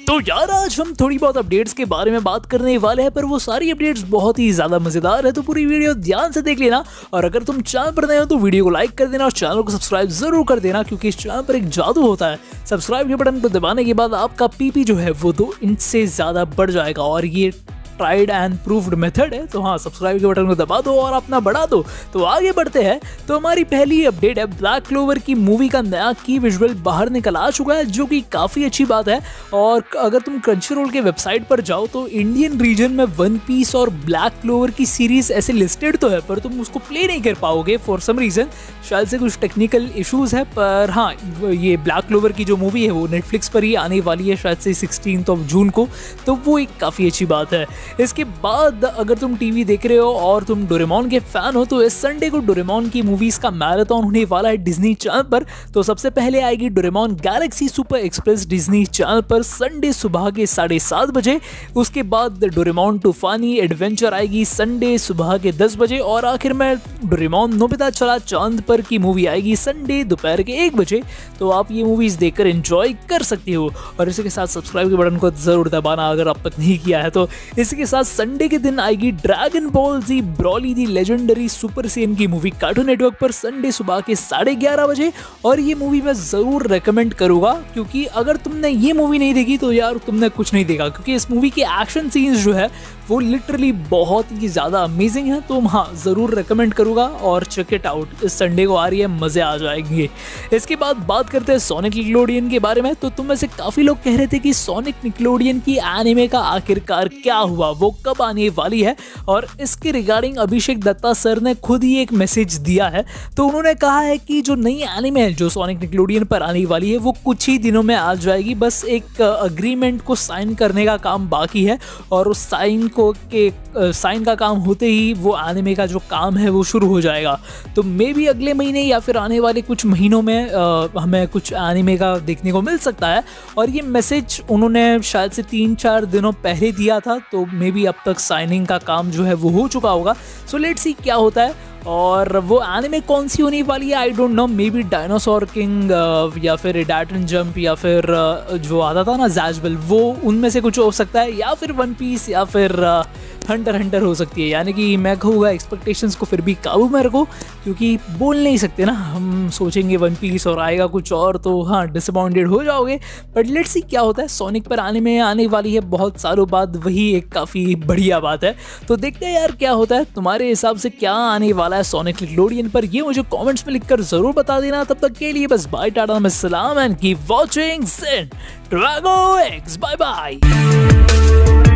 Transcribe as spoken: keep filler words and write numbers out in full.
तो यार आज हम थोड़ी बहुत अपडेट्स के बारे में बात करने वाले हैं, पर वो सारी अपडेट्स बहुत ही ज्यादा मजेदार है, तो पूरी वीडियो ध्यान से देख लेना। और अगर तुम चैनल पर नए हो तो वीडियो को लाइक कर देना और चैनल को सब्सक्राइब जरूर कर देना, क्योंकि इस चैनल पर एक जादू होता है। सब्सक्राइब के बटन को दबाने के बाद आपका पीपी जो है वो दो इंच से ज्यादा बढ़ जाएगा, और ये ट्राइड एंड प्रूव्ड मेथड है। तो हाँ, सब्सक्राइब के बटन को दबा दो और अपना बढ़ा दो। तो आगे बढ़ते हैं। तो हमारी पहली अपडेट है, ब्लैक क्लोवर की मूवी का नया की विजुअल बाहर निकल आ चुका है, जो कि काफ़ी अच्छी बात है। और अगर तुम क्रंचीरोल के वेबसाइट पर जाओ तो इंडियन रीजन में वन पीस और ब्लैक क्लोवर की सीरीज ऐसे लिस्टेड तो है, पर तुम उसको प्ले नहीं कर पाओगे फॉर सम रीज़न। शायद से कुछ टेक्निकल इशूज़ है, पर हाँ, ये ब्लैक क्लोवर की जो मूवी है वो नेटफ्लिक्स पर ही आने वाली है शायद से सिक्सटीन्थ ऑफ जून को, तो वो एक काफ़ी अच्छी बात है। इसके बाद अगर तुम टीवी देख रहे हो और तुम डोरेमोन के फैन हो तो इस संडे को डोरेमोन की मूवीज का मैराथन होने वाला है डिज्नी चैनल पर। तो सबसे पहले आएगी Doraemon Galaxy Super Express Disney channel पर संडे सुबह के साढ़े सात बजे। उसके बाद डोरेमोन टूफानी एडवेंचर आएगी संडे सुबह के दस बजे, और आखिर में डोरेमोन नोबिता चला चांद पर की मूवी आएगी संडे दोपहर के एक बजे। तो आप ये मूवीज देखकर एंजॉय कर सकते हो, और इसी के साथ सब्सक्राइब के बटन को जरूर दबाना अगर अब तक नहीं किया है। तो इसी के साथ संडे के दिन आएगी Dragon Ball Z Broly the Legendary Super Saiyan की मूवी कार्टून नेटवर्क पर संडे सुबह के साढ़े ग्यारह बजे। और ये मूवी मैं ज़रूर रेकमेंड करूँगा, क्योंकि अगर तुमने ये मूवी नहीं देखी तो यार तुमने कुछ नहीं देखा, क्योंकि इस मूवी के एक्शन सीन्स जो है वो लिटरली बहुत ही ज़्यादा अमेजिंग है। तो हाँ, ज़रूर रेकमेंड करूँगा और चेक इट आउट। इस संडे को आ रही है, मज़े आ जाएंगे। इसके बाद बात करते हैं सोनिक निकलोडियन के बारे में। तो तुम में से काफ़ी लोग कह रहे थे कि सोनिक निकलोडियन की एनिमे का आखिरकार क्या हुआ, वो कब आने वाली है। और इसके रिगार्डिंग अभिषेक दत्ता सर ने खुद ही एक मैसेज दिया है। तो उन्होंने कहा है कि जो नई एनिमे है जो सोनिक निकलोडियन पर आने वाली है वो कुछ ही दिनों में आ जाएगी, बस एक अग्रीमेंट को साइन करने का काम बाकी है, और उस साइन को के साइन का काम होते ही वो एनिमे का जो काम है वो शुरू हो जाएगा। तो मे बी अगले महीने या फिर आने वाले कुछ महीनों में आ, हमें कुछ एनिमे का देखने को मिल सकता है। और ये मैसेज उन्होंने शायद से तीन चार दिनों पहले दिया था, तो मे बी अब तक साइनिंग का काम जो है वो हो चुका होगा। सो लेट्स सी क्या होता है। और वो एनिमे कौन सी होने वाली है I don't know, maybe dinosaur king या फिर रिडाटन जंप या फिर जो आता था ना जैजबल, वो उनमें से कुछ हो सकता है, या फिर वन पीस या फिर हंटर हंटर हो सकती है। यानी कि मैं कहूँगा एक्सपेक्टेशंस को फिर भी काबू में रखो, क्योंकि बोल नहीं सकते ना, हम सोचेंगे वन पीस और आएगा कुछ और तो हाँ डिसअपॉइंटेड हो जाओगे। बट लेट्स सी क्या होता है। सोनिक पर आने में आने वाली है बहुत सालों बाद, वही एक काफ़ी बढ़िया बात है। तो देखते हैं यार क्या होता है। तुम्हारे हिसाब से क्या आने वाला है सोनिक निकलोडियन पर, ये मुझे कमेंट्स में लिखकर जरूर बता देना। तब तक के लिए बस बाय, टाटा, में सलाम and keep watching Drago X. Bye bye.